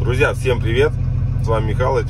Друзья, всем привет! С вами Михалыч.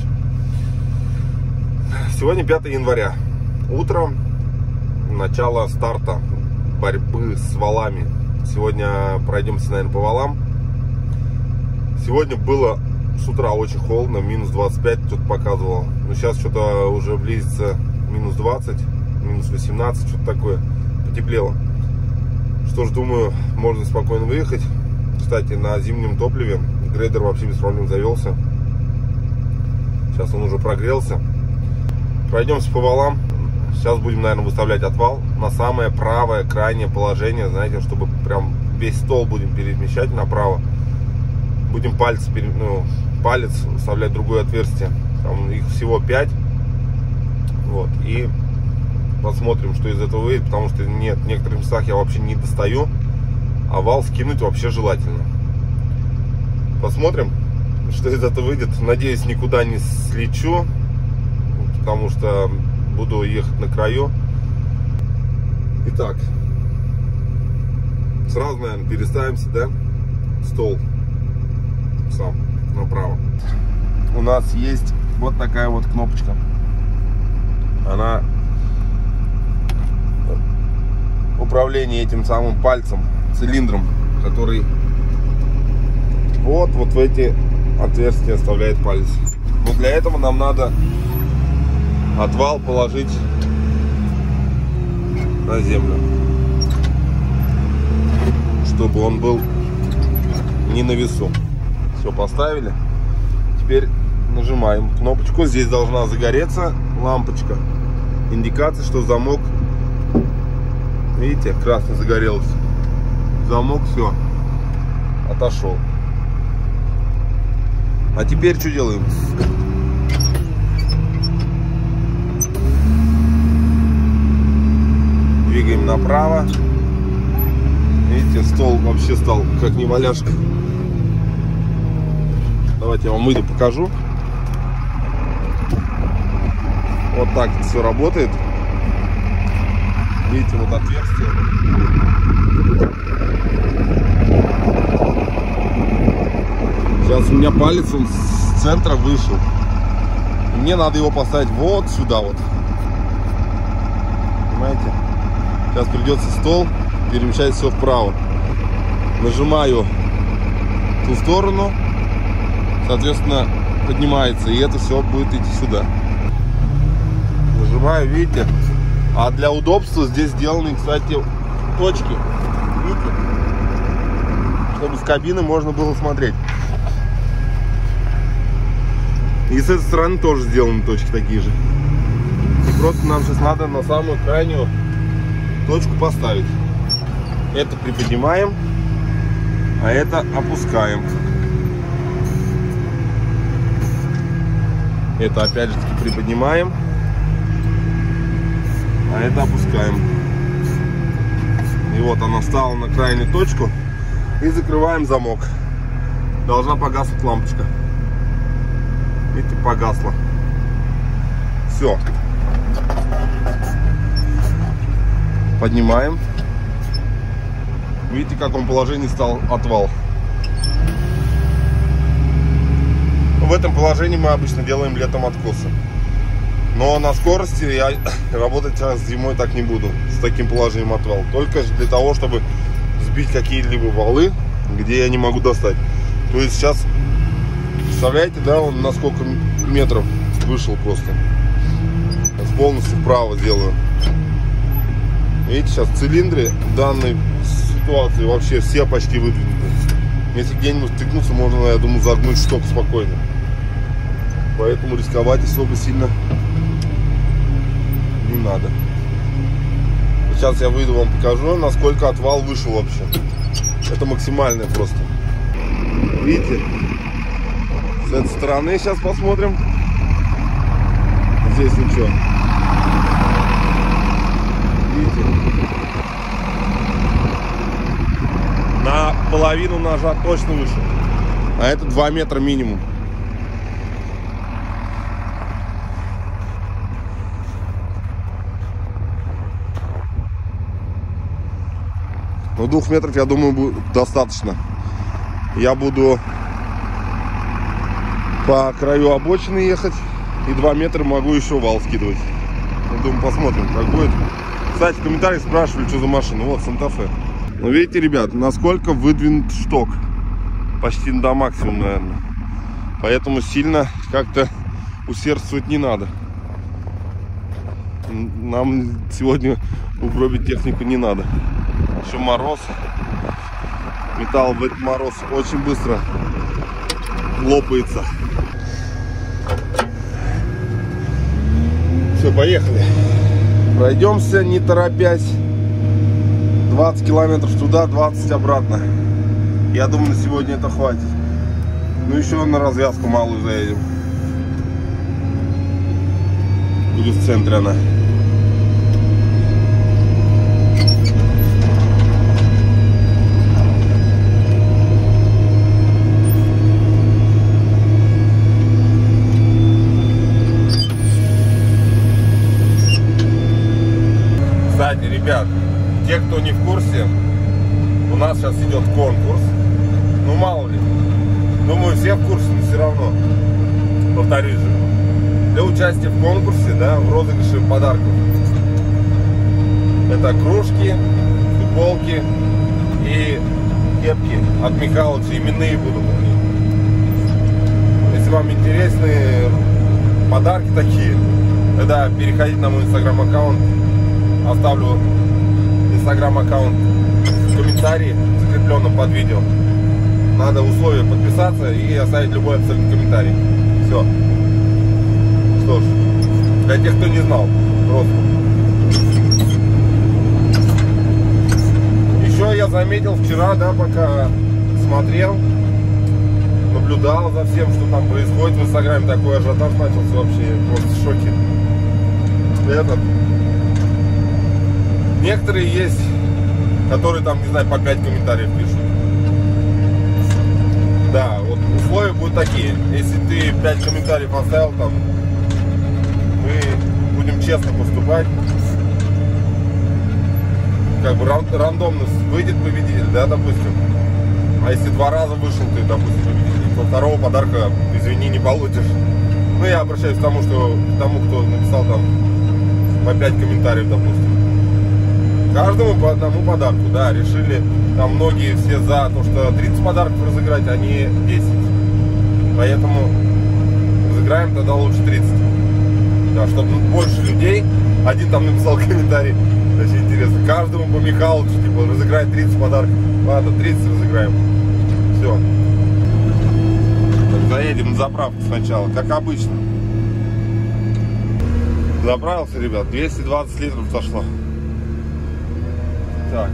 Сегодня 5 января. Утро, начало старта борьбы с валами. Сегодня пройдемся, наверное, по валам. Сегодня было с утра очень холодно, минус 25 что-то показывало. Но сейчас что-то уже близится минус 20, минус 18, что-то такое. Потеплело. Что ж, думаю, можно спокойно выехать. Кстати, на зимнем топливе грейдер вообще без проблем завелся. Сейчас он уже прогрелся. Пройдемся по валам. Сейчас будем, наверное, выставлять отвал на самое правое крайнее положение. Знаете, чтобы прям весь стол будем перемещать направо. Будем палец вставлять в другое отверстие. Там их всего 5. Вот. И посмотрим, что из этого выйдет. Потому что нет, в некоторых местах я вообще не достаю. А вал скинуть вообще желательно. Посмотрим, что из этого выйдет. Надеюсь, никуда не слечу, потому что буду ехать на краю. Итак, сразу, наверное, переставимся, да? Стол сам направо. У нас есть вот такая вот кнопочка. Она управление этим самым пальцем, цилиндром, который вот в эти отверстия вставляет палец. Но для этого нам надо отвал положить на землю, чтобы он был не на весу. Все, поставили. Теперь нажимаем кнопочку. Здесь должна загореться лампочка, индикация, что замок, видите, красный загорелся. Замок, все, отошел. А теперь что делаем? Двигаем направо. Видите, стол вообще стал как неваляшка. Давайте я вам выйду, покажу. Вот так все работает. Видите, вот отверстие. Сейчас у меня палец, он с центра вышел. И мне надо его поставить вот сюда вот. Понимаете? Сейчас придется стол перемещать все вправо. Нажимаю в ту сторону. Соответственно, поднимается. И это все будет идти сюда. Нажимаю, видите? А для удобства здесь сделаны, кстати, точки. Видите? Чтобы с кабины можно было смотреть. И с этой стороны тоже сделаны точки такие же. И просто нам сейчас надо на самую крайнюю точку поставить. Это приподнимаем, а это опускаем. Это опять же таки приподнимаем, а это опускаем. И вот она встала на крайнюю точку. И закрываем замок. Должна погаснуть лампочка. Видите, погасла. Все. Поднимаем. Видите, в каком положении стал отвал. В этом положении мы обычно делаем летом откосы. Но на скорости я работать сейчас зимой так не буду. С таким положением отвал. Только для того, чтобы сбить какие-либо валы, где я не могу достать. То есть сейчас, представляете, да, он на сколько метров вышел просто. Сейчас полностью вправо делаю. Видите, сейчас цилиндры в данной ситуации вообще все почти выдвинуты. Если где-нибудь стыкнуться, можно, я думаю, загнуть шток спокойно. Поэтому рисковать особо сильно не надо. Сейчас я выйду, вам покажу, насколько отвал вышел вообще. Это максимальное просто. Видите? С этой стороны сейчас посмотрим. Здесь ничего. Видите? На половину ножа точно вышел. А это 2 метра минимум. Но 2 метров, я думаю, будет достаточно. Я буду по краю обочины ехать. И 2 метра могу еще вал скидывать. Я думаю, посмотрим, как будет. Кстати, в комментариях спрашивали, что за машина. Вот, Санта-Фе. Ну, видите, ребят, насколько выдвинут шток. Почти до максимума, наверное. Поэтому сильно как-то усердствовать не надо. Нам сегодня угробить технику не надо. Еще мороз. Металл в этот мороз очень быстро лопается. Все, поехали. Пройдемся, не торопясь. 20 километров туда, 20 обратно. Я думаю, на сегодня это хватит. Ну, еще на развязку малую заедем. Будет в центре она. Кстати, ребят, те, кто не в курсе, у нас сейчас идет конкурс. Ну, мало ли. Думаю, все в курсе, но все равно. Повторюсь же. Для участия в конкурсе, да, в розыгрыше подарков. Это кружки, футболки и кепки от Михалыча. Именные будут. Если вам интересны подарки такие, тогда переходите на мой инстаграм-аккаунт. Оставлю инстаграм-аккаунт в комментарии, закрепленном под видео. Надо условия подписаться и оставить любой абсолютно комментарий. Все. Что ж, для тех, кто не знал, просто. Еще я заметил вчера, да, пока смотрел, наблюдал за всем, что там происходит в инстаграме. Такой ажиотаж начался, вообще просто в шоке. Некоторые есть, которые там, не знаю, по 5 комментариев пишут. Да, вот условия будут такие. Если ты 5 комментариев оставил, там, мы будем честно поступать. Как бы рандомно выйдет победитель, да, допустим. А если 2 раза вышел ты, допустим, победитель, то второго подарка, извини, не получишь. Ну, я обращаюсь к тому, кто написал там по 5 комментариев, допустим. Каждому по одному подарку, да, решили, там многие все за то, что 30 подарков разыграть, а не 10. Поэтому разыграем тогда лучше 30. Да, чтобы больше людей. Один там написал комментарий, очень интересно, каждому по Михалычу, типа, разыграть 30 подарков. Ладно, 30 разыграем. Все. Так, заедем на заправку сначала, как обычно. Заправился, ребят, 220 литров сошло. Так.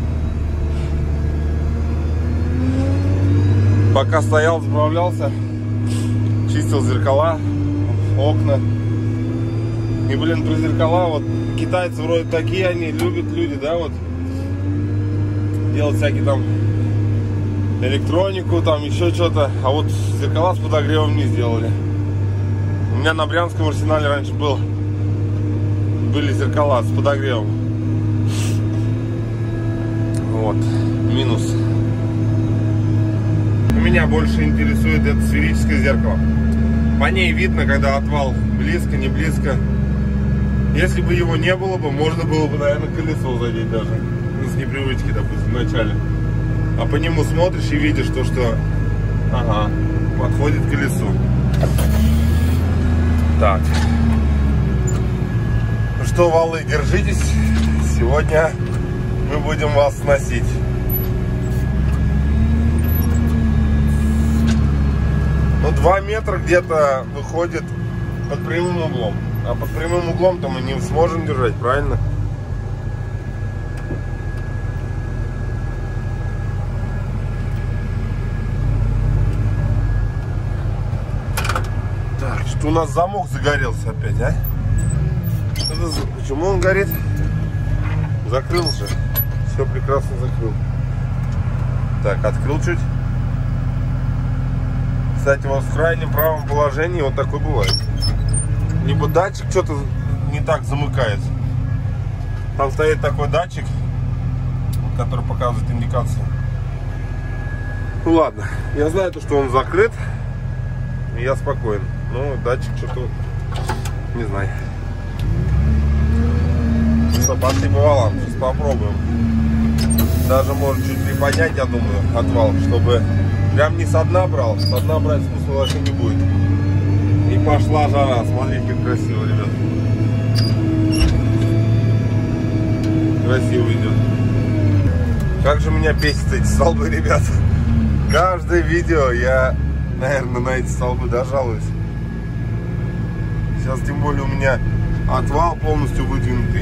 Пока стоял, заправлялся, чистил зеркала, окна. И, блин, про зеркала, вот китайцы вроде такие, они любят люди, да, вот делать всякие там электронику, там еще что-то. А вот зеркала с подогревом не сделали. У меня на Брянском арсенале раньше были зеркала с подогревом. Вот, минус. Меня больше интересует это сферическое зеркало. По ней видно, когда отвал близко, не близко. Если бы его не было бы, можно было бы, наверное, колесо задеть даже. Ну, с непривычки, допустим, в начале. А по нему смотришь и видишь то, что ага, подходит к колесу. Так. Ну что, валы, держитесь. Сегодня мы будем вас сносить. Ну, 2 метра где-то выходит под прямым углом. А под прямым углом-то мы не сможем держать, правильно? Так, что у нас замок загорелся опять, а? Почему он горит? Закрыл же. Все прекрасно закрыл. Так, открыл чуть. Кстати, вот в крайнем правом положении вот такой бывает. Либо датчик что-то не так замыкается. Там стоит такой датчик, который показывает индикацию. Ну ладно, я знаю, что он закрыт. и я спокоен. Ну, датчик что-то, не знаю. Что, пошли по валам, сейчас попробуем. Даже может чуть приподнять, я думаю, отвал, чтобы прям не со дна брал. Со дна брать смысла вообще не будет. И пошла жара. Смотрите, как красиво, ребят. Красиво идет. Как же меня бесит эти столбы, ребят. Каждое видео я, наверное, на эти столбы дожалуюсь. Сейчас тем более у меня отвал полностью выдвинутый.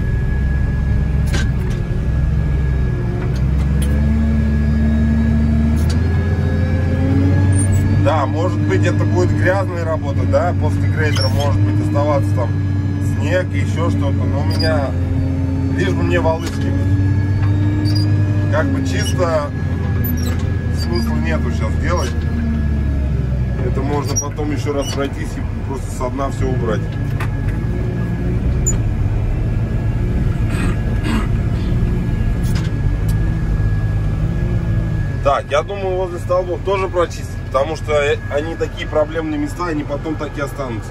Да, может быть, это будет грязная работа, да, после грейдера может быть оставаться там снег и еще что-то, но у меня, лишь бы мне валы скинуть. Как бы чисто смысла нету сейчас делать. Это можно потом еще раз пройтись и просто со дна все убрать. Так, я думаю, возле столбов тоже прочистить, потому что они такие проблемные места, они потом так и останутся.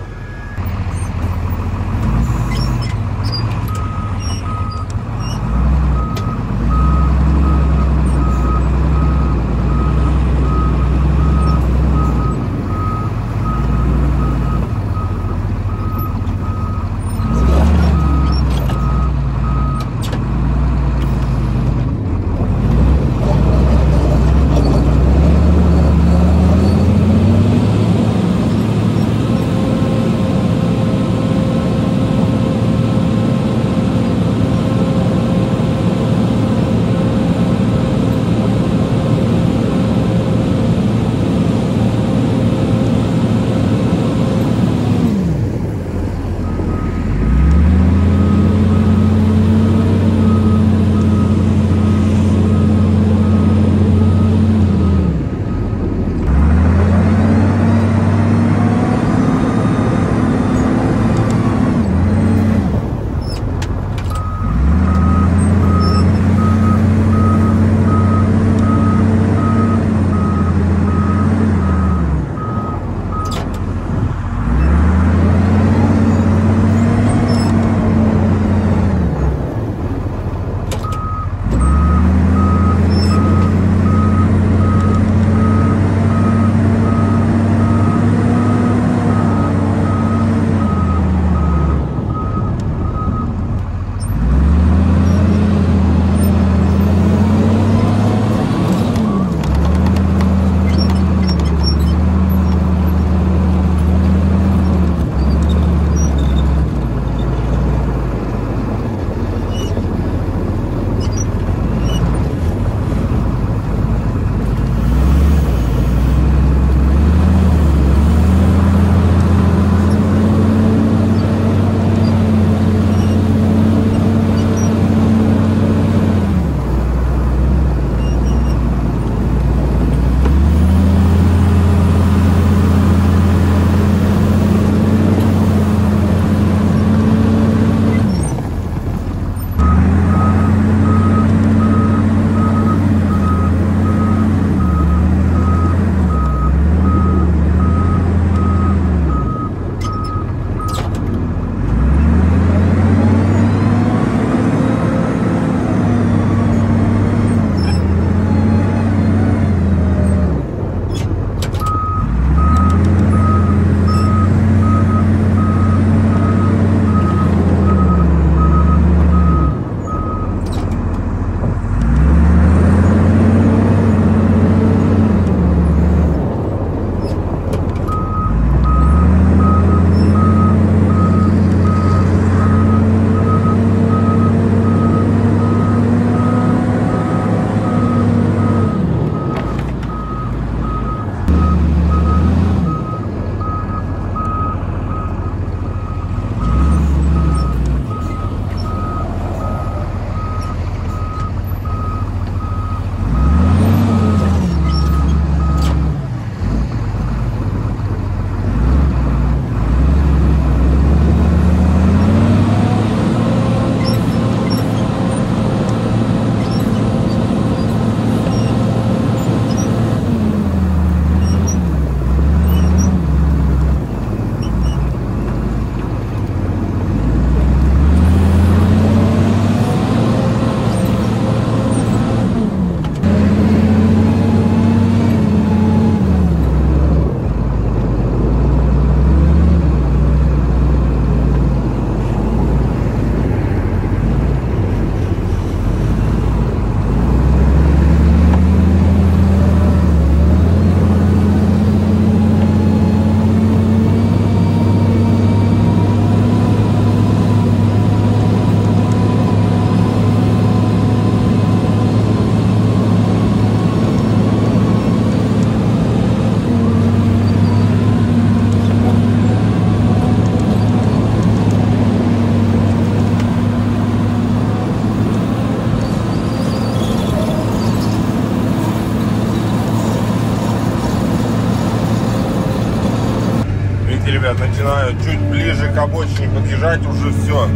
ребят, начинаю чуть ближе к обочине подъезжать, уже все.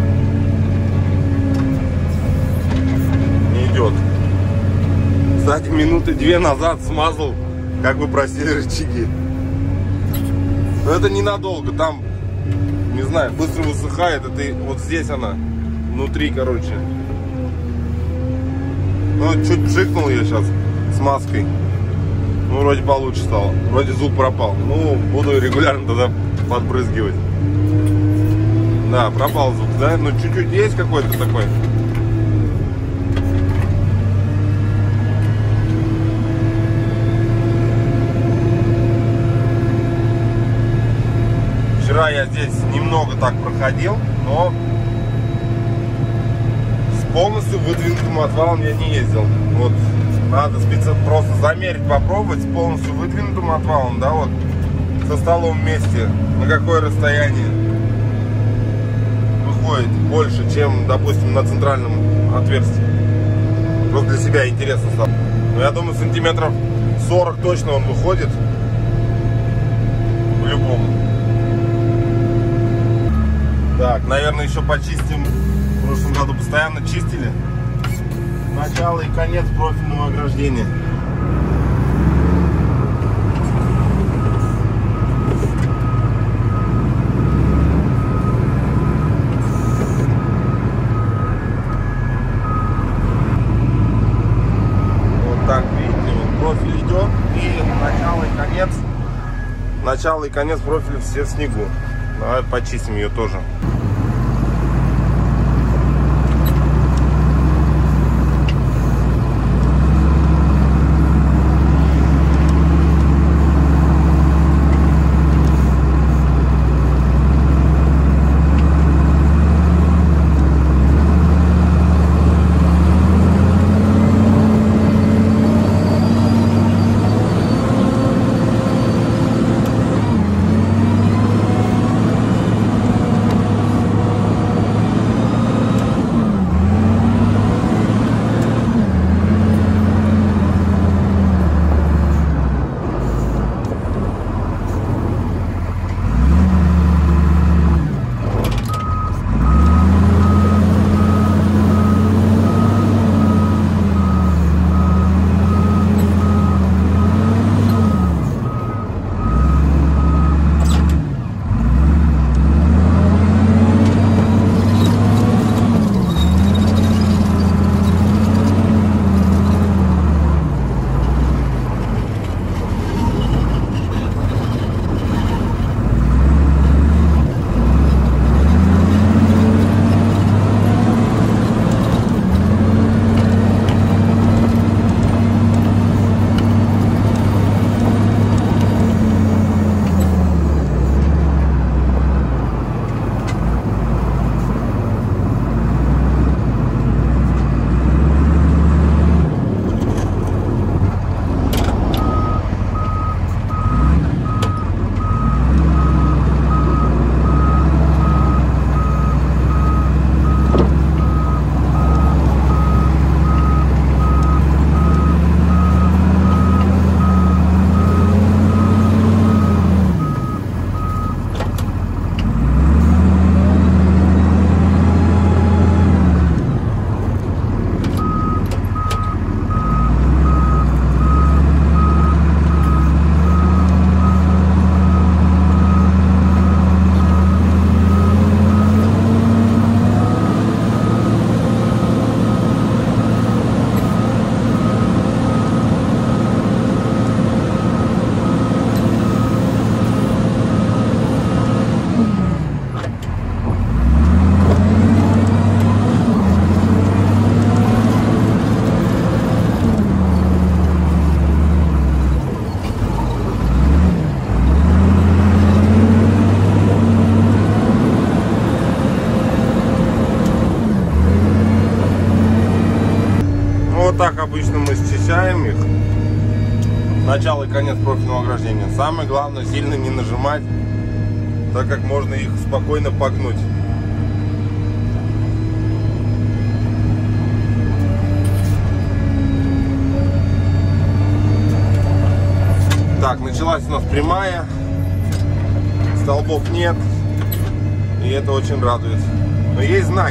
Не идет. Кстати, минуты 2 назад смазал, как вы просили, рычаги. Но это ненадолго, там, не знаю, быстро высыхает. Это вот здесь она, внутри, короче. Ну, чуть пшикнул я сейчас смазкой. Ну, вроде получше стало. Вроде звук пропал. Ну, буду регулярно тогда подбрызгивать. Да, пропал звук, да? Ну, чуть-чуть есть какой-то такой. Вчера я здесь немного так проходил, но с полностью выдвинутым отвалом я не ездил. Вот надо просто замерить, попробовать с полностью выдвинутым отвалом, да, вот со столом вместе, на какое расстояние выходит больше, чем, допустим, на центральном отверстии. Просто для себя интересно стало. Но я думаю, сантиметров 40 точно он выходит по-любому. Так, наверное, еще почистим. В прошлом году постоянно чистили начало и конец профильного ограждения. Вот так, видите, вот профиль идет, и начало и конец профиля все в снегу. Давай почистим ее тоже. Так обычно мы счищаем их. Начало и конец профильного ограждения. Самое главное, сильно не нажимать, так как можно их спокойно погнуть. Так, началась у нас прямая. столбов нет, и это очень радует. Но есть знаки.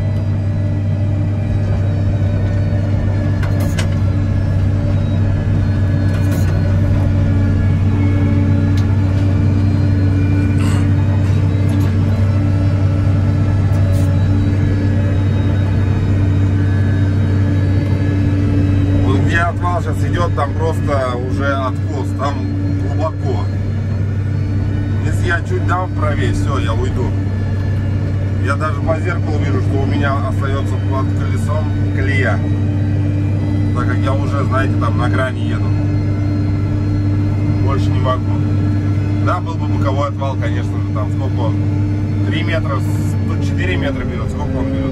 Отвал сейчас идет, там просто уже откос, там глубоко. Если я чуть дам правее, все, я уйду. Я даже по зеркалу вижу, что у меня остается под колесом колея, так как я уже, знаете, там на грани еду. Больше не могу. Да, был бы боковой отвал, конечно же, там сколько он? 3 метра, 4 метра берет, сколько он берет?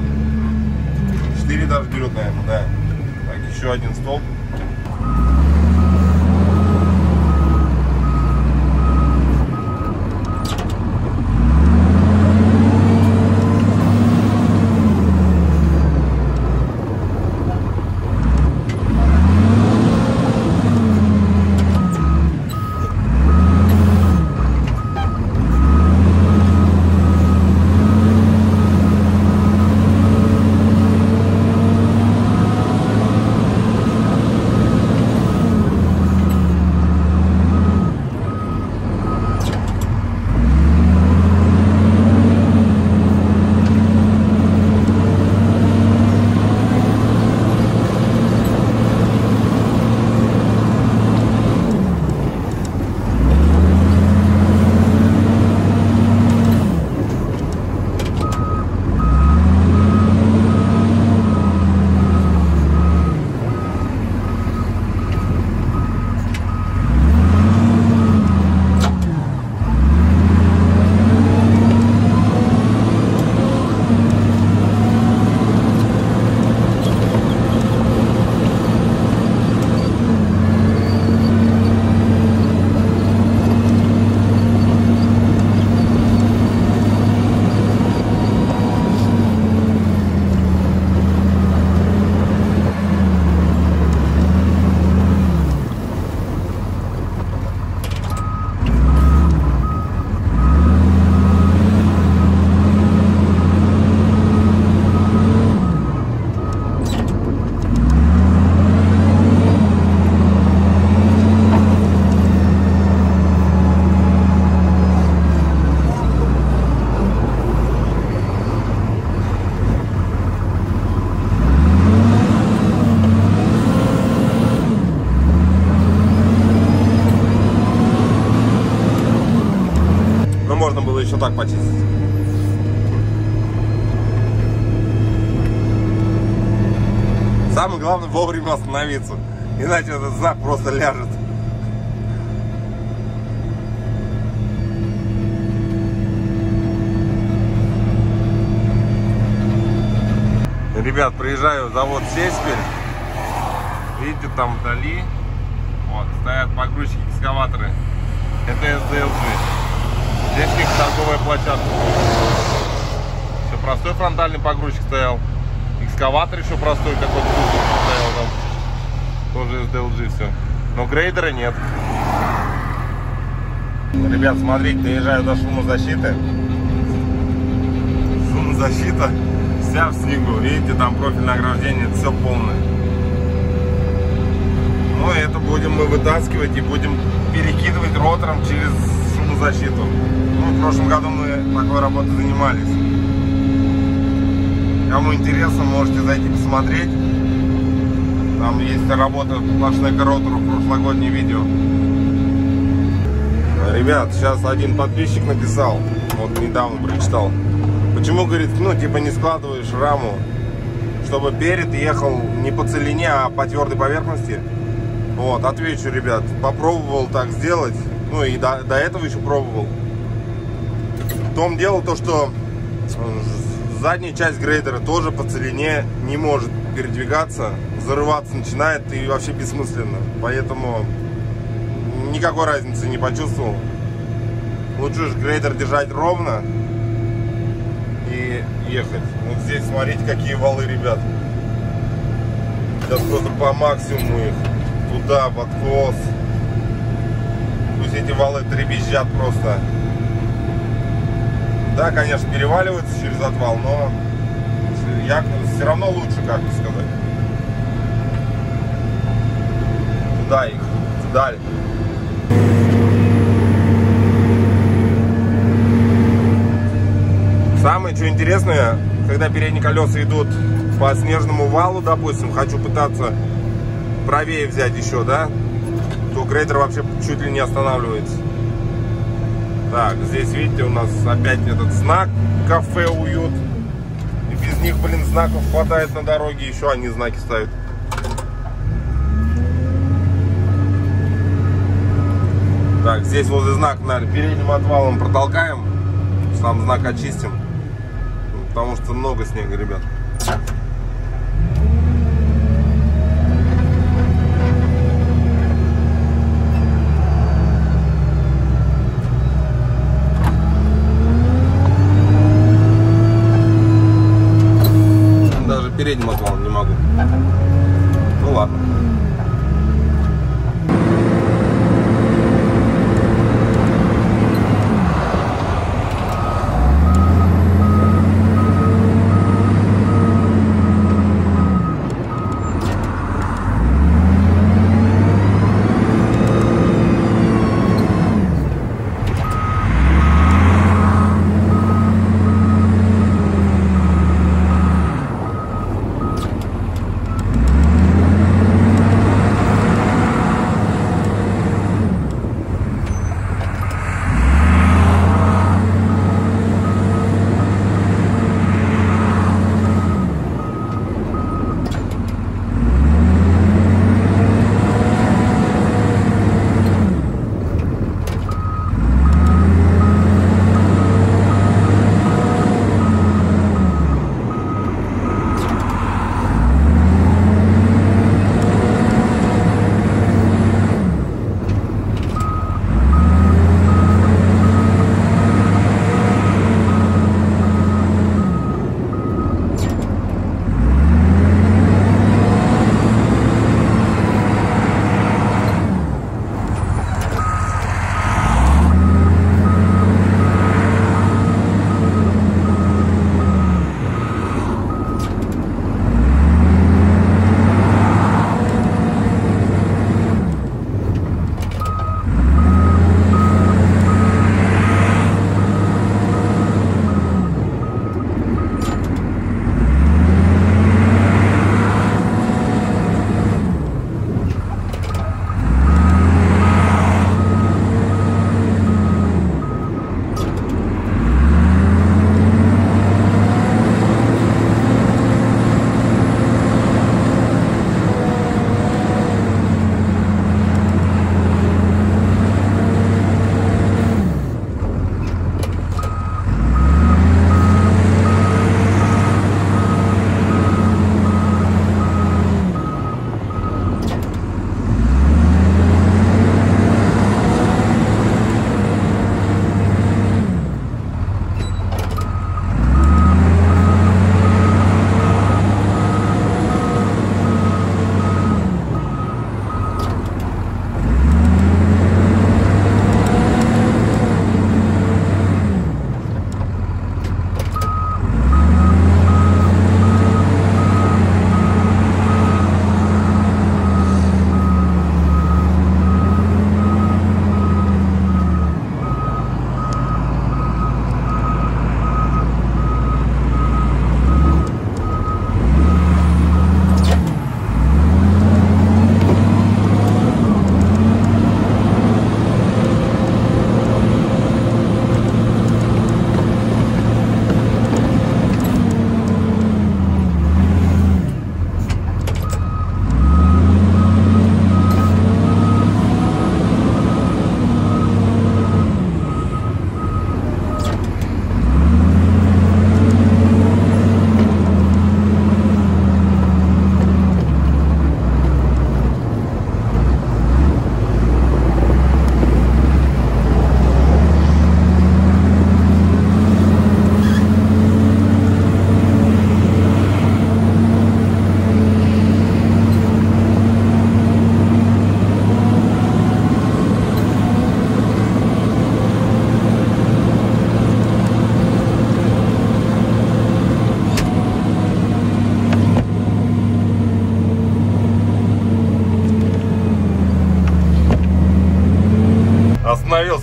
4 даже берет, наверное, да. Еще один столб. Можно было еще так почистить. Самое главное вовремя остановиться, иначе этот знак просто ляжет. Ребят, приезжаю в завод Сеспель. Видите, там вдали вот, стоят погрузчики-экскаваторы. Это SDLG. Здесь у них торговая площадка. Еще простой фронтальный погрузчик стоял. Экскаватор еще простой какой-то стоял там. Тоже SDLG все. Но грейдера нет. Ребят, смотрите, доезжаю до шумозащиты. Шумозащита вся в снегу. Видите, там профильное ограждение, все полное. Ну и это будем мы вытаскивать и будем перекидывать ротором через шумозащиту. Ну, в прошлом году мы такой работой занимались. Кому интересно, можете зайти посмотреть. Там есть работа по шнекоротору, прошлогоднее видео. Ребят, сейчас один подписчик написал, вот недавно прочитал. Почему, говорит, ну типа не складываешь раму, чтобы перед ехал не по целине, а по твердой поверхности? Вот, отвечу, ребят, попробовал так сделать, ну и до этого еще пробовал. В том дело то, что задняя часть грейдера тоже по целине не может передвигаться, зарываться начинает и вообще бессмысленно. Поэтому никакой разницы не почувствовал. Лучше же грейдер держать ровно и ехать. Вот здесь смотрите, какие валы, ребят. Сейчас просто по максимуму их туда, в откос. Пусть эти валы дребезжат просто. Да, конечно, переваливается через отвал, но все равно лучше, как бы сказать. Туда их, далее. Самое, что интересное, когда передние колеса идут по снежному валу, допустим, хочу пытаться правее взять еще, да, то грейдер вообще чуть ли не останавливается. Так, здесь, видите, у нас опять этот знак «Кафе Уют». И без них, блин, знаков хватает на дороге, еще они знаки ставят. Так, здесь возле знака, наверное, передним отвалом протолкаем, сам знак очистим, потому что много снега, ребят. Даже передним отвалом не могу. Ну ладно.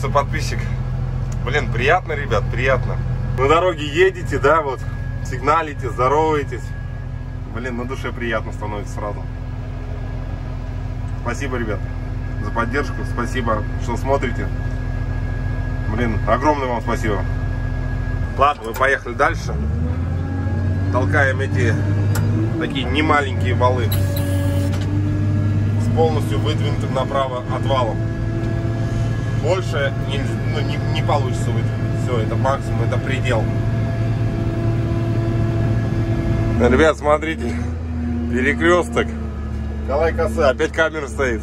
подписывается подписчик. Блин, приятно, ребят, приятно. На дороге едете, да, вот, сигналите, здороваетесь. Блин, на душе приятно становится сразу. Спасибо, ребят, за поддержку. Спасибо, что смотрите. Блин, огромное вам спасибо. Ладно, мы поехали дальше. Толкаем эти такие немаленькие валы с полностью выдвинутым направо отвалом. Больше не получится выдвинуть. Все, это максимум, это предел. Ребят, смотрите, перекресток. Калай-коса, опять камера стоит.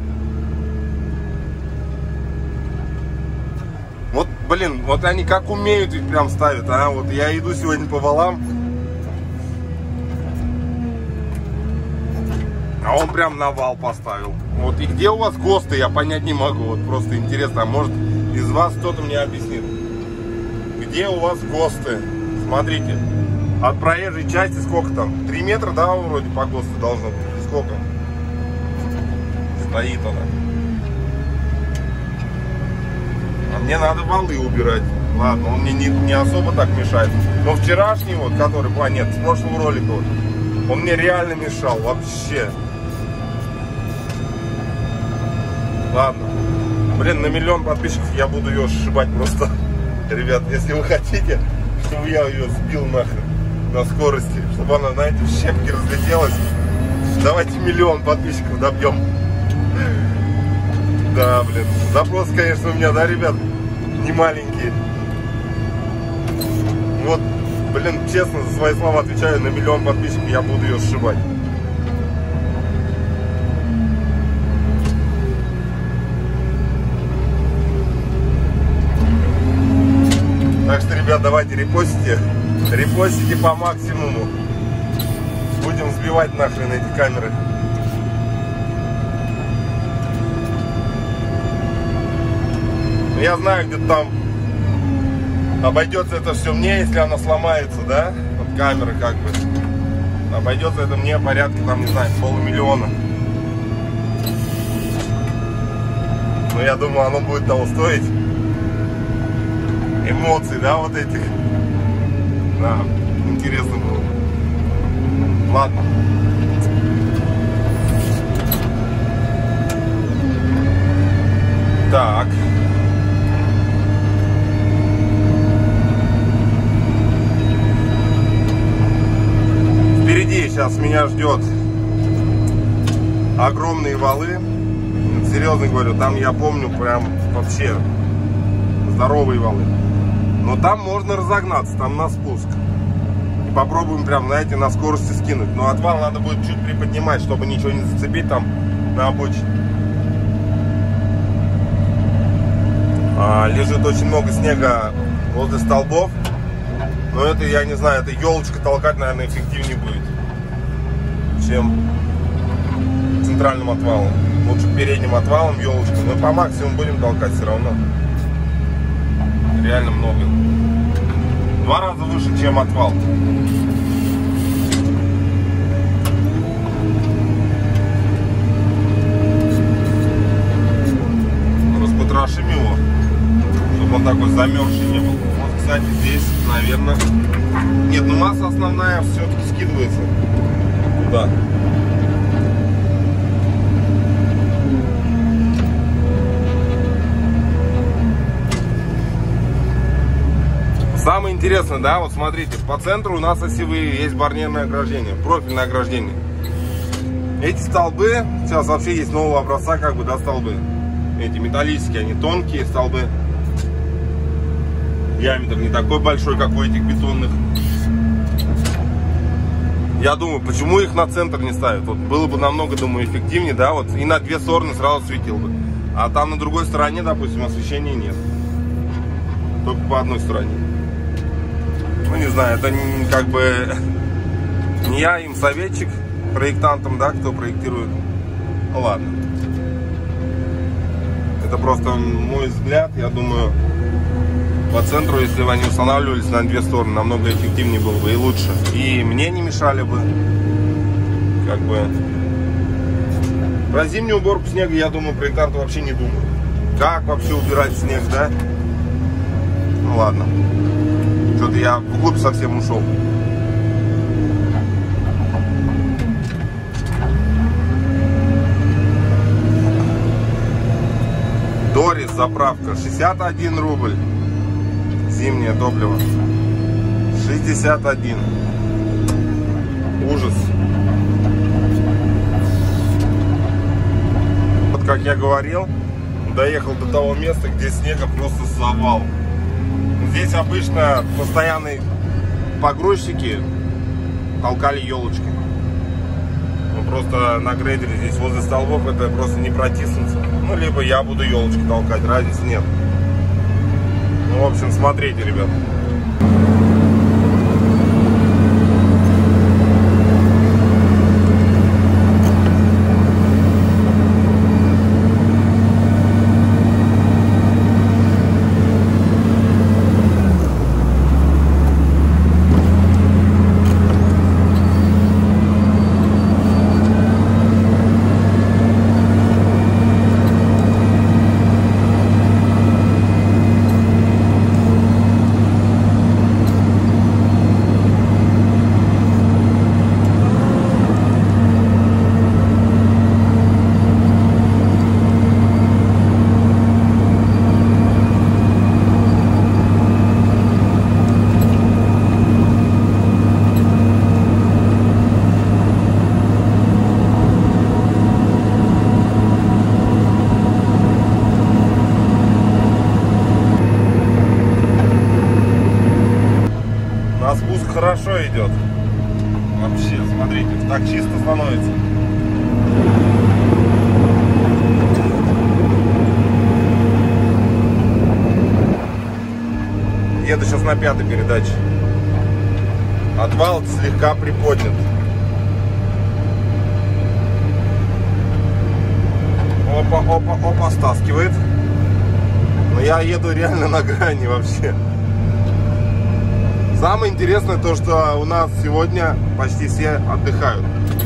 Вот, блин, вот они как умеют ведь прям ставят, а? Вот я иду сегодня по валам, а он прям на вал поставил. Вот, и где у вас ГОСТы, я понять не могу. Вот просто интересно, а может из вас кто-то мне объяснит. Где у вас ГОСТы? Смотрите, от проезжей части сколько там? 3 метра, да, вроде по ГОСТу должно быть. Сколько? Стоит она. А мне надо валы убирать. Ладно, он мне не особо так мешает. Но вчерашний вот, который, нет, с прошлого ролика вот, он мне реально мешал, вообще. Ладно. Блин, на 1 миллион подписчиков я буду ее сшибать просто. Ребят, если вы хотите, чтобы я ее сбил нахрен на скорости, чтобы она, знаете, в щепки разлетелась, давайте 1 миллион подписчиков добьем. Да, блин. Запрос, конечно, у меня, да, ребят, не маленький. Вот, блин, честно, за свои слова отвечаю, на 1 миллион подписчиков я буду ее сшибать. Так что, ребят, давайте репостите по максимуму. Будем сбивать нахрен эти камеры. Я знаю, где-то там обойдется это все мне, если она сломается, да? Вот камера как бы. Обойдется это мне порядка, там, не знаю, 500 000. Но я думаю, оно будет того стоить. Эмоций, да, вот этих. Да, интересно было. Ладно. Так. Впереди сейчас меня ждет огромные валы. Серьезно говорю, там я помню прям вообще здоровые валы. Но там можно разогнаться, там на спуск. И попробуем прям, знаете, на скорости скинуть. Но отвал надо будет чуть приподнимать, чтобы ничего не зацепить там на обочине. Лежит очень много снега возле столбов. Но это, я не знаю, это елочка толкать, наверное, эффективнее будет, чем центральным отвалом. Лучше передним отвалом елочку. Но по максимуму будем толкать все равно. Реально много. 2 раза выше, чем отвал. Распотрошим его, чтобы он такой замерзший не был. Вот, кстати, здесь, наверное... Нет, ну масса основная все-таки скидывается туда. Самое интересное, да, вот смотрите, по центру у нас осевые, есть барьерное ограждение, профильное ограждение. Эти столбы, сейчас вообще есть нового образца, как бы, да, столбы. Эти металлические, они тонкие столбы. Диаметр не такой большой, как у этих бетонных. Я думаю, почему их на центр не ставят? Вот было бы намного, думаю, эффективнее, да, вот, и на 2 стороны сразу светил бы. А там на другой стороне, допустим, освещения нет. Только по одной стороне. Ну, не знаю, это как бы не я им советчик, проектантам, да, кто проектирует. Ну, ладно. Это просто мой взгляд, я думаю, по центру, если бы они устанавливались на 2 стороны, намного эффективнее было бы и лучше. И мне не мешали бы. Как бы. Про зимнюю уборку снега, я думаю, проектанты вообще не думают. как вообще убирать снег, да? Ну ладно. Что-то я вглубь совсем ушел. Дорис заправка 61 рубль. Зимнее топливо 61. Ужас. Вот как я говорил, доехал до того места, где снега просто завал. Здесь обычно постоянные погрузчики толкали елочки. Ну, просто на грейдере здесь возле столбов это просто не протиснуться. Ну, либо я буду елочки толкать, разницы нет. Ну, в общем, смотрите, ребят. Хорошо идет. Вообще, смотрите, так чисто становится. Еду сейчас на 5-й передаче. Отвал слегка приподнят. Опа, опа, опа, стаскивает. Но я еду реально на грани вообще. Самое интересное то, что у нас сегодня почти все отдыхают.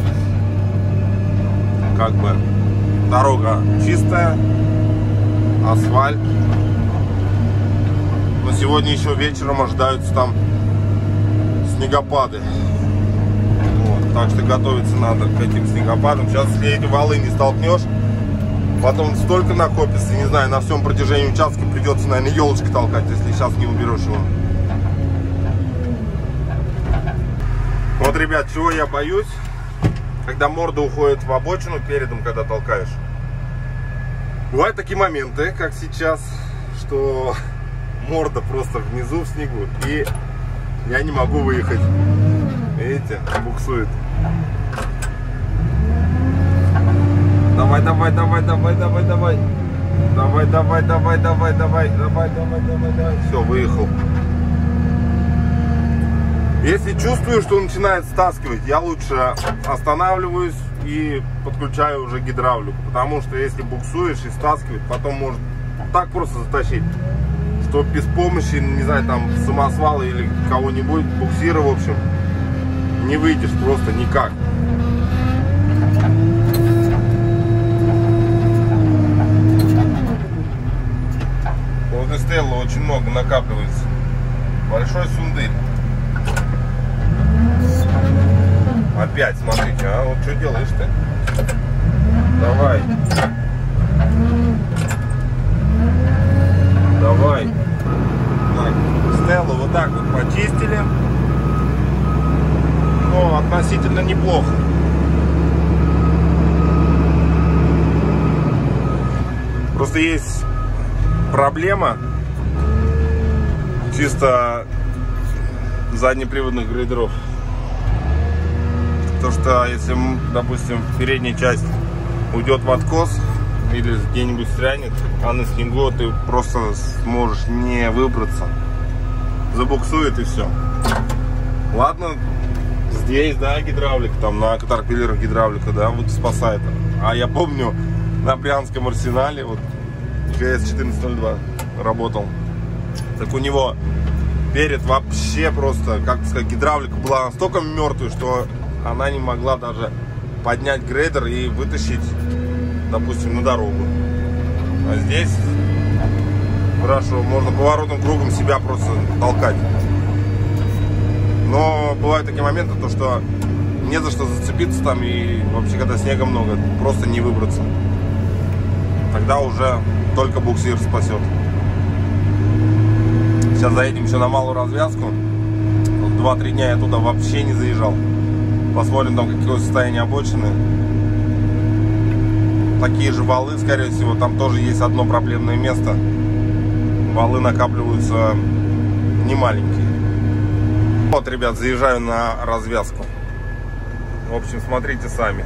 Как бы дорога чистая, асфальт. Но сегодня еще вечером ожидаются там снегопады. Вот, так что готовиться надо к этим снегопадам. Сейчас, если эти валы не столкнешь, потом столько накопится, не знаю, на всем протяжении участка придется, наверное, елочки толкать, если сейчас не уберешь его. Вот, ребят, чего я боюсь, когда морда уходит в обочину передом, когда толкаешь. Бывают такие моменты, как сейчас, что морда просто внизу в снегу, и я не могу выехать. Видите, буксует. Давай, давай, давай, давай, давай, давай. Давай, давай, давай, давай, давай, давай, давай, давай, давай. Все, выехал. Если чувствую, что начинает стаскивать, я лучше останавливаюсь и подключаю уже гидравлику. Потому что если буксуешь и стаскивает, потом может так просто затащить, что без помощи, не знаю, там самосвала или кого-нибудь, буксира, в общем, не выйдешь просто никак. Возле Стелла очень много накапливается. Большой сундырь. Опять, смотрите, а вот что делаешь ты? Давай. Давай. Так, Стеллу вот так вот почистили. Но относительно неплохо. Просто есть проблема чисто заднеприводных грейдеров. То, что если, допустим, передняя часть уйдет в откос или где-нибудь стрянет, а на снегу ты просто сможешь не выбраться. Забуксует и все. Ладно, здесь, да, гидравлика, там на катерпиллерах гидравлика, да, вот спасает. А я помню, на Брянском арсенале, вот ГС-1402 работал, так у него перед вообще просто, как сказать, гидравлика была настолько мертвой, что она не могла даже поднять грейдер и вытащить, допустим, на дорогу. А здесь Хорошо, можно поворотным кругом себя просто толкать. Но бывают такие моменты, то что не за что зацепиться там, и вообще, когда снега много, просто не выбраться. Тогда уже только буксир спасет. Сейчас заедем еще на малую развязку. 2-3 дня я туда вообще не заезжал. Посмотрим там, какое состояние обочины. Такие же валы, скорее всего. Там тоже есть одно проблемное место. Валы накапливаются немаленькие. Вот, ребят, заезжаю на развязку. В общем, смотрите сами.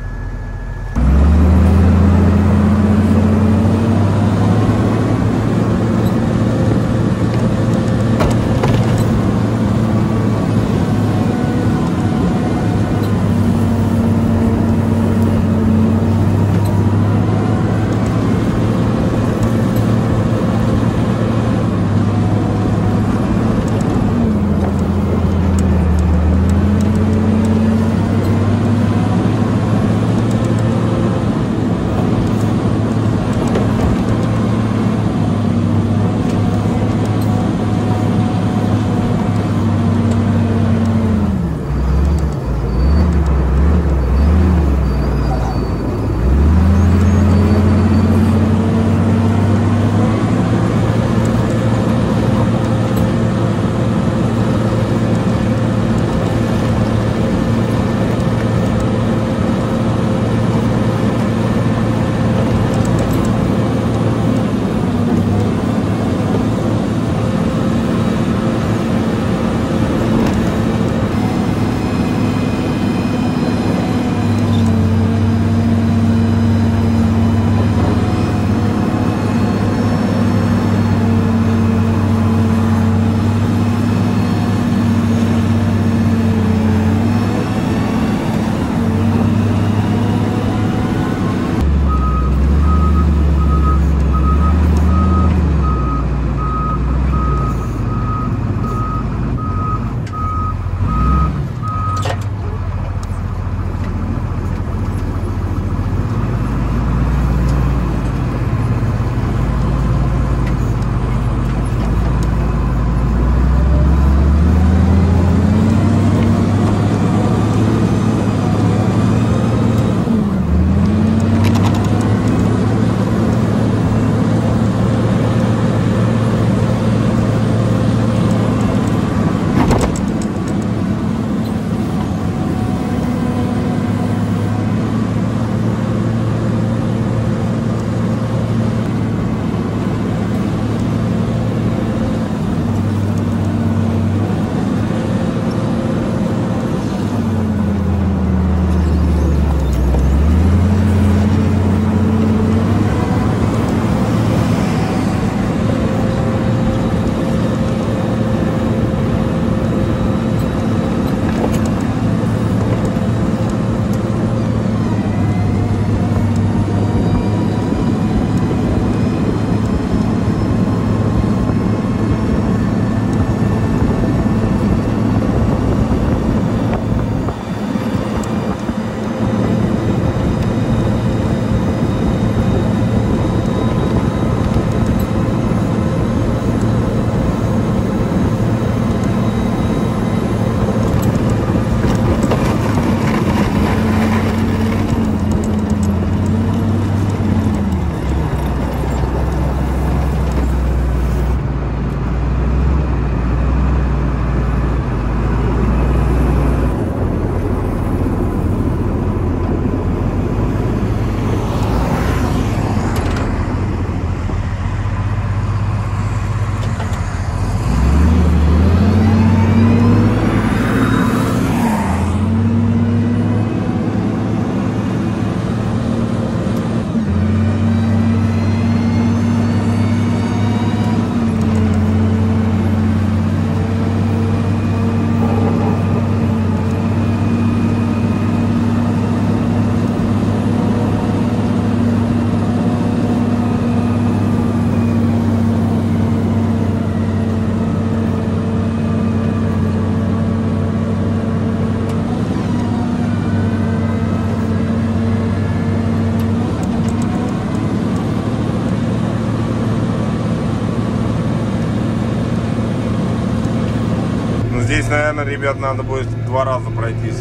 Здесь, наверное, ребят, надо будет 2 раза пройтись.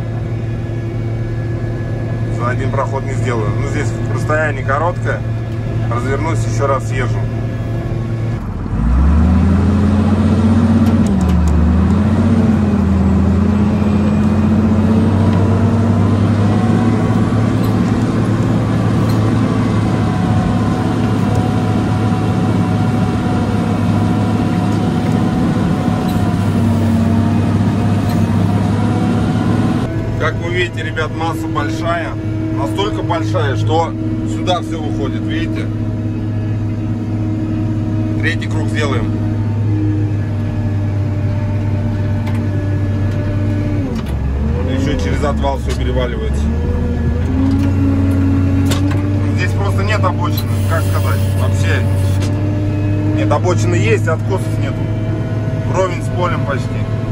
За один проход не сделаю. Ну, здесь расстояние короткое. Развернусь, еще раз съезжу. Как вы видите, ребят, масса большая. Настолько большая, что сюда все выходит, видите? Третий круг сделаем. Еще через отвал все переваливается. Здесь просто нет обочины, как сказать, вообще. Нет, обочины есть, откосов нету. Вровень с полем почти.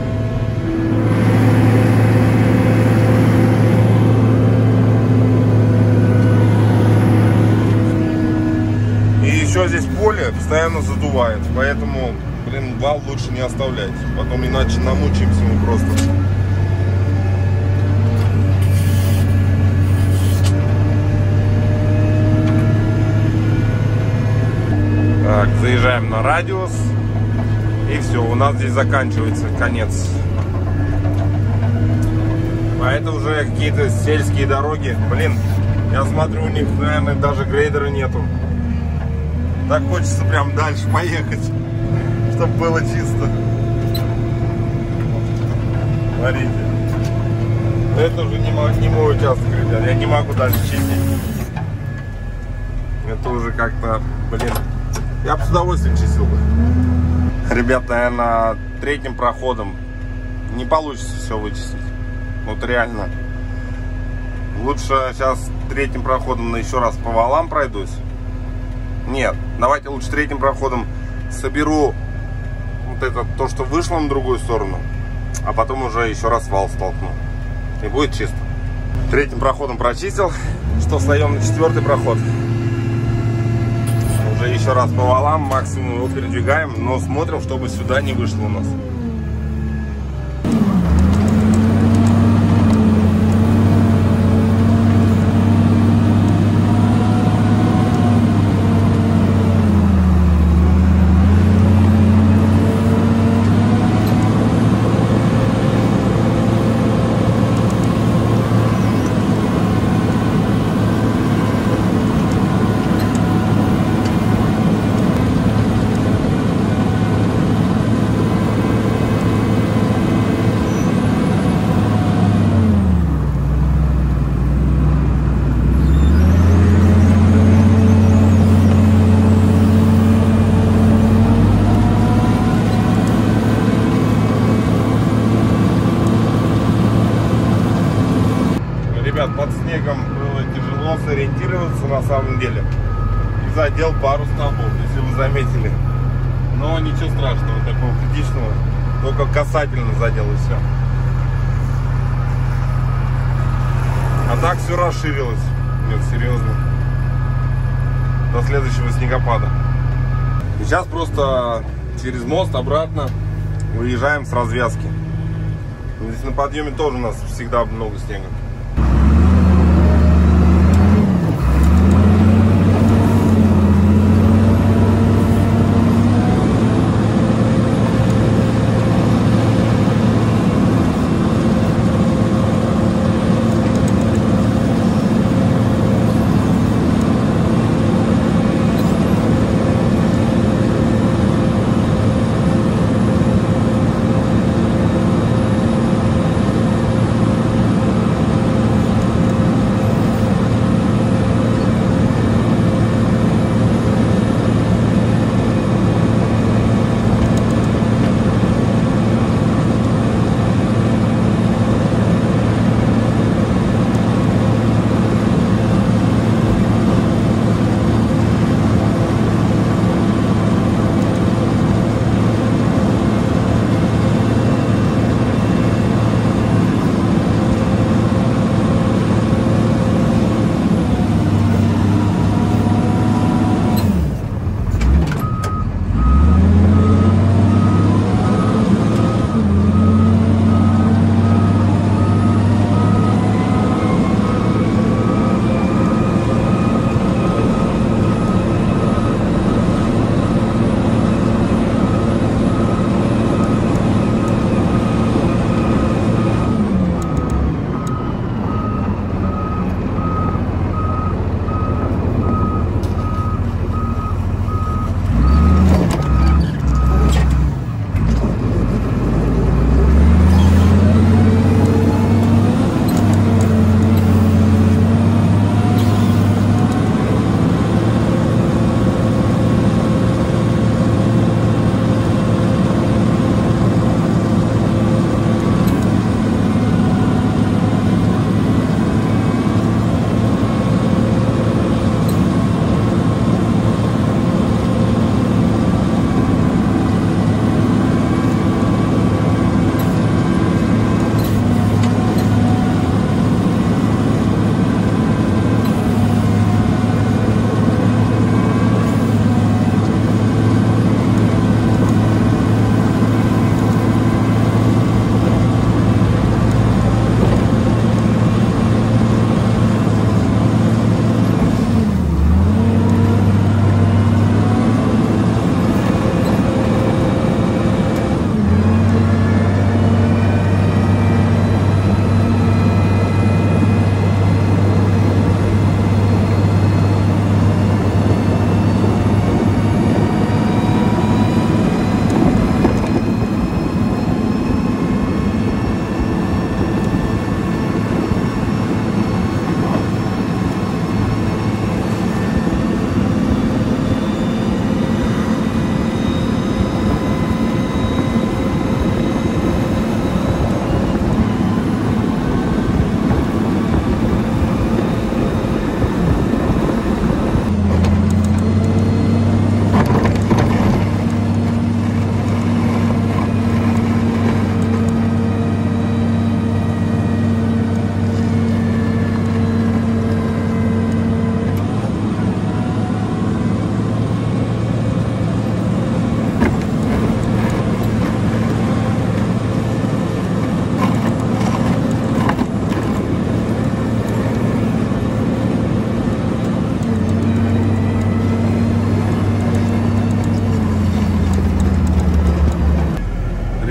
Еще здесь поле постоянно задувает, поэтому, блин, вал лучше не оставлять, потом иначе намучаемся мы просто. Так, заезжаем на радиус, и все, у нас здесь заканчивается конец. А это уже какие-то сельские дороги, блин, я смотрю, у них, наверное, даже грейдера нету. Так хочется прям дальше поехать, чтобы было чисто. Смотрите. Это уже не мой участок, ребят. Я не могу дальше чистить. Это уже как-то, блин. Я бы с удовольствием чистил бы. Ребят, наверное, третьим проходом не получится все вычистить. Вот реально. Лучше сейчас третьим проходом еще раз по валам пройдусь. Нет, давайте лучше третьим проходом соберу вот это, то, что вышло на другую сторону, а потом уже еще раз вал столкну. И будет чисто. Третьим проходом прочистил, что встаем на 4-й проход. Уже еще раз по валам, максимум его передвигаем, но смотрим, чтобы сюда не вышло у нас. Под снегом было тяжело сориентироваться на самом деле. И задел пару столбов, если вы заметили. Но ничего страшного, такого критичного. Только касательно задел и все. А так все расширилось. Нет, серьезно. До следующего снегопада. И сейчас просто через мост обратно выезжаем с развязки. Здесь на подъеме тоже у нас всегда много снега.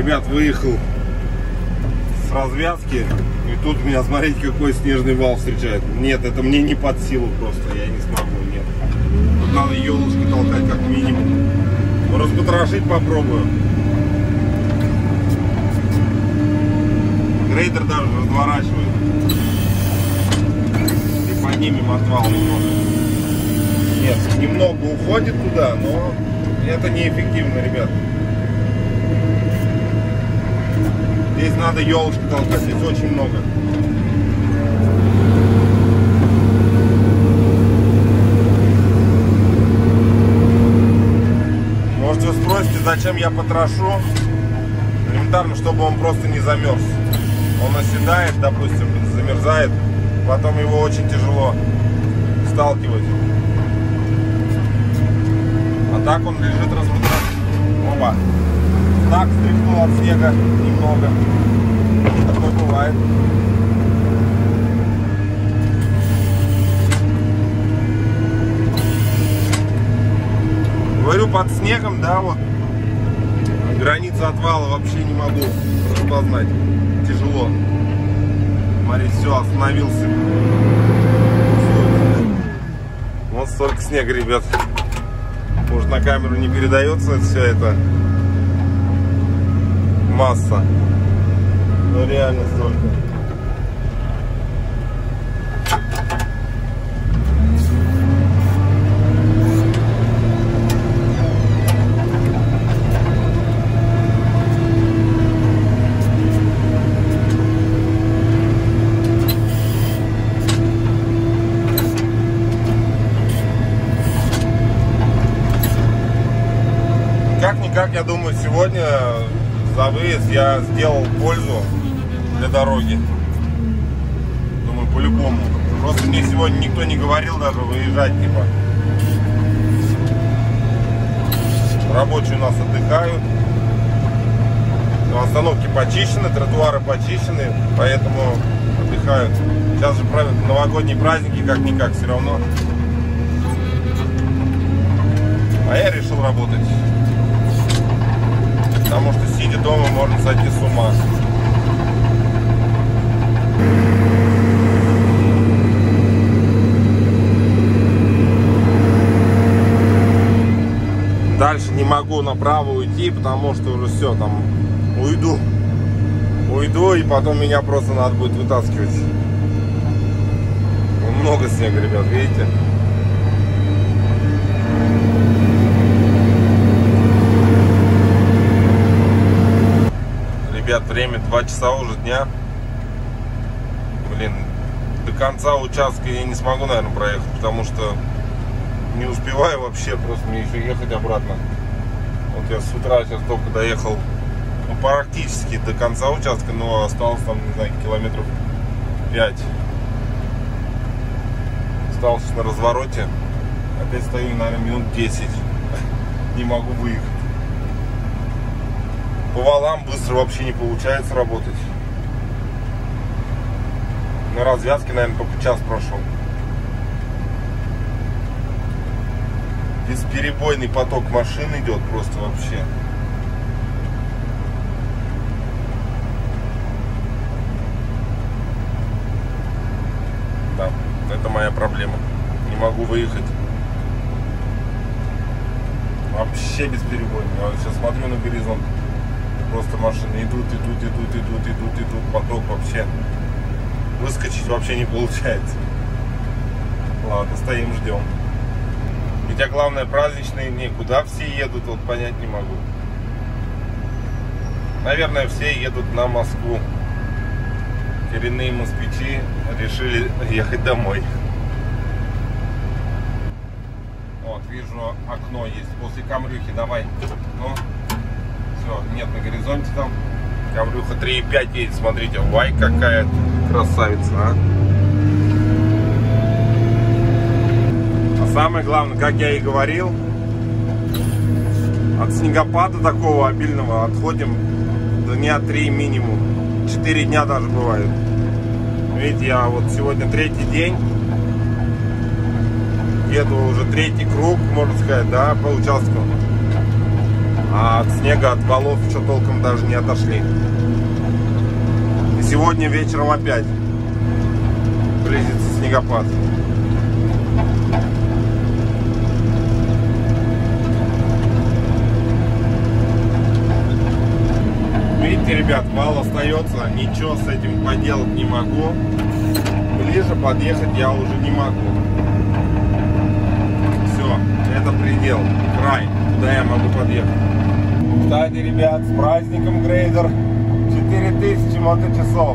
Ребят, выехал с развязки, и тут меня, смотрите, какой снежный вал встречает. Нет, это мне не под силу просто, я не смогу, нет. Тут надо елочки толкать как минимум. Но распотрошить попробую. Грейдер даже разворачивает. И поднимем отвал немного. Нет, немного уходит туда, но это неэффективно, ребят. Здесь надо елочки толкать, здесь очень много. Может, вы спросите, зачем я потрошу? Элементарно, чтобы он просто не замерз. Он оседает, допустим, замерзает, потом его очень тяжело сталкивать. А так он лежит разбитым. Опа. Так стряхнул от снега немного. Такое бывает. Говорю, под снегом, да, вот границу отвала вообще не могу распознать. Тяжело. Смотри, все, остановился. Вот столько снега, ребят. Может, на камеру не передается все это. Масса. Ну реально столько. Как-никак, я думаю, сегодня за выезд я сделал пользу для дороги. Думаю, по-любому. Просто мне сегодня никто не говорил даже выезжать, типа. Рабочие у нас отдыхают. Остановки почищены, тротуары почищены, поэтому отдыхают. Сейчас же новогодние праздники, как-никак, все равно. А я решил работать. Потому что сидя дома можно сойти с ума. Дальше не могу направо уйти, потому что уже все, там уйду. Уйду, и потом меня просто надо будет вытаскивать. Много снега, ребят, видите? Ребят, время 2 часа уже дня. Блин, до конца участка я не смогу, наверное, проехать, потому что не успеваю вообще, просто мне еще ехать обратно. Вот я с утра сейчас только доехал, ну, практически до конца участка, но осталось там, не знаю, километров 5. Стал сейчас на развороте. Опять стою, наверное, минут 10. Не могу выехать. По валам быстро вообще не получается работать. На развязке, наверное, только час прошел. Бесперебойный поток машин идет просто вообще. Да, это моя проблема. Не могу выехать. Вообще бесперебойно. Я сейчас смотрю на горизонт. Просто машины идут. Поток вообще. Выскочить вообще не получается. Ладно, стоим, ждем. Хотя главное, праздничные дни. Куда все едут, вот понять не могу. Наверное, все едут на Москву. Коренные москвичи решили ехать домой. Вот, вижу, окно есть. После Камрюхи давай. Ну, все, нет на горизонте там. Камрюха 3,5 едет, смотрите. Вай, какая красавица, а. Самое главное, как я и говорил, от снегопада такого обильного отходим дня 3 минимум. 4 дня даже бывает. Видите, я вот сегодня 3-й день. Еду уже 3-й круг, можно сказать, да, по участку. А от снега, от валов еще толком даже не отошли. И сегодня вечером опять близится снегопад. Видите, ребят, вал остается, ничего с этим поделать не могу. Ближе подъехать я уже не могу. Все, это предел, край, куда я могу подъехать. Кстати, ребят, с праздником грейдер, 4000 моточасов.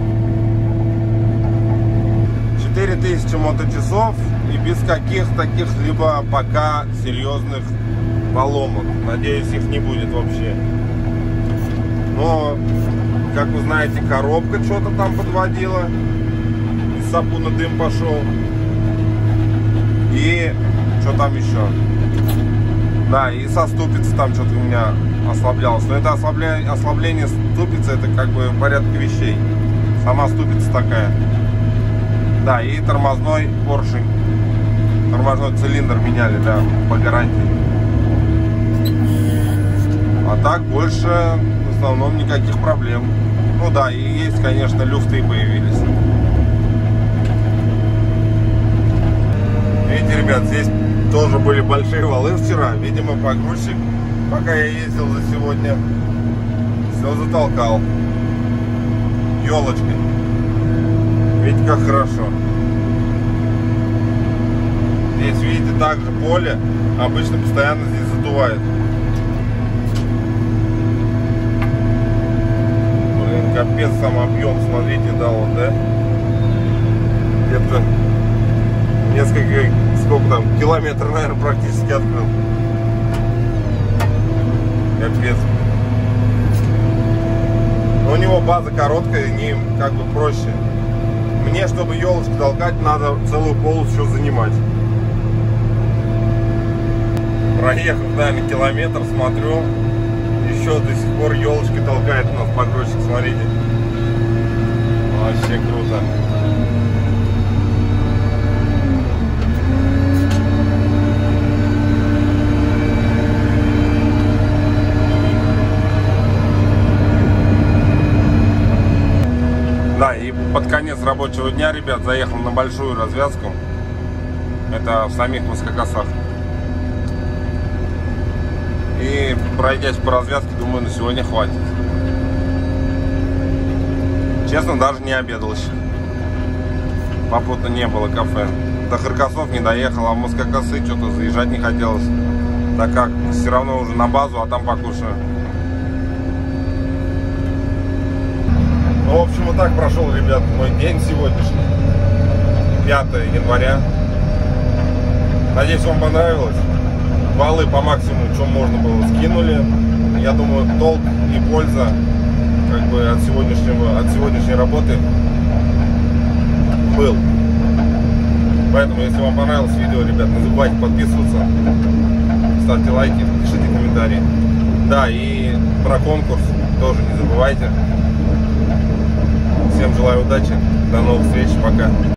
4000 моточасов и без каких-либо пока серьезных поломок. Надеюсь, их не будет вообще. Но, как вы знаете, коробка что-то там подводила. Из сапуна дым пошел. И что там еще? Да, и со ступицы там что-то у меня ослаблялось. Но это ослабление ступицы, это как бы порядка вещей. Сама ступица такая. Да, и тормозной поршень. Тормозной цилиндр меняли, да, по гарантии. А так больше в основном никаких проблем. Ну да, и есть, конечно, люфты появились. Видите, ребят, здесь тоже были большие валы вчера. Видимо, погрузчик, пока я ездил за сегодня, все затолкал елочкой. Видите, как хорошо. Здесь, видите, также поле. Обычно постоянно здесь задувает. Блин, капец сам объем, смотрите, дал он, да? Где-то несколько, сколько там, километр, наверное, практически открыл. Капец. Но у него база короткая, не как бы проще. Мне, чтобы елочку толкать, надо целую полосу еще занимать. Проехав, наверное, километр, смотрю, еще до сих пор елочкой толкает у нас погрузчик, смотрите. Вообще круто. Да, и под конец рабочего дня, ребят, заехал на большую развязку. Это в самих Москокосах. И пройдясь по развязке, думаю, на сегодня хватит. Честно, даже не обедал еще. Попутно не было кафе. До Харькосов не доехал, а в Москокосы что-то заезжать не хотелось. Так как все равно уже на базу, а там покушаю. Ну, в общем, вот так прошел, ребят, мой день сегодняшний. 5 января. Надеюсь, вам понравилось. Валы по максимуму, что можно было, скинули. Я думаю, толк и польза как бы от сегодняшней работы был. Поэтому, если вам понравилось видео, ребят, не забывайте подписываться, ставьте лайки, пишите комментарии. Да, и про конкурс тоже не забывайте. Всем желаю удачи, до новых встреч, пока.